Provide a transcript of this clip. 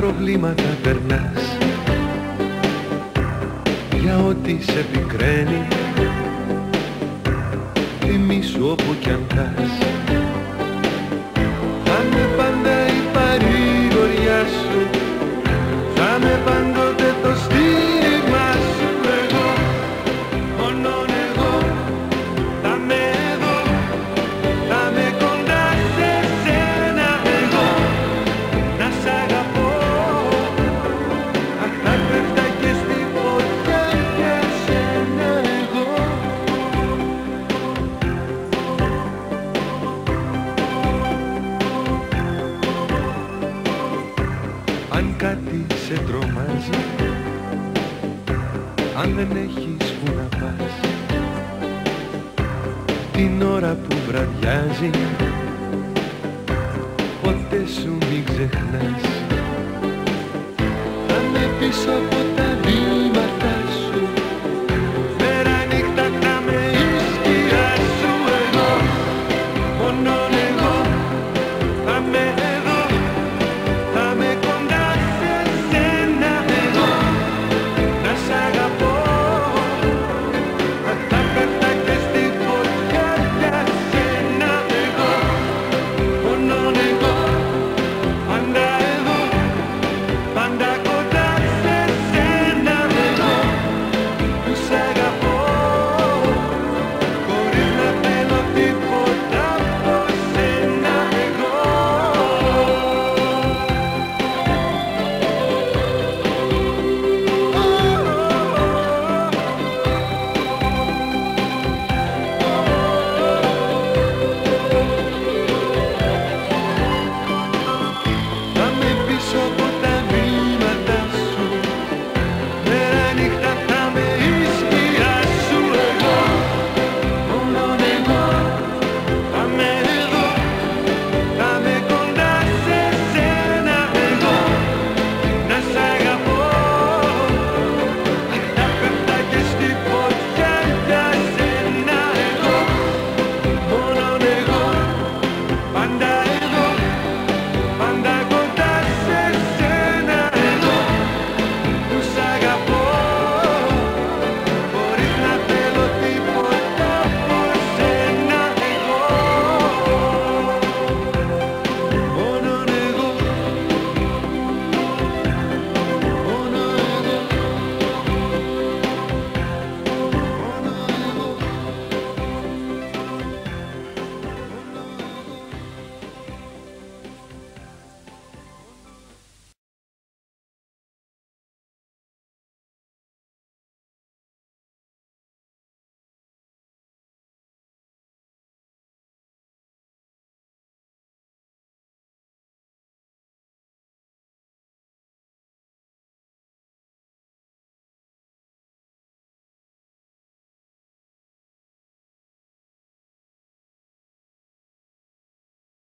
προβλήματα περνάς, για ό,τι σε πικραίνει, θυμήσου όπου κι αν πας. Θα με πάντα η παρηγοριά σου, θα με πάντοτε το στίγμα σου. Εγώ, μόνον εγώ, θα με εδώ, θα με κοντά σε σένα. Εγώ, να σ' αγαπώ, αχ θα πέφτα και στη φωτιά για σένα. Εγώ, αν κάτι σε τρομάζει, αν δεν έχεις που να πας, την ώρα που βραδιάζει, ποτέ σου μην ξεχνάς. Θα με πίσω από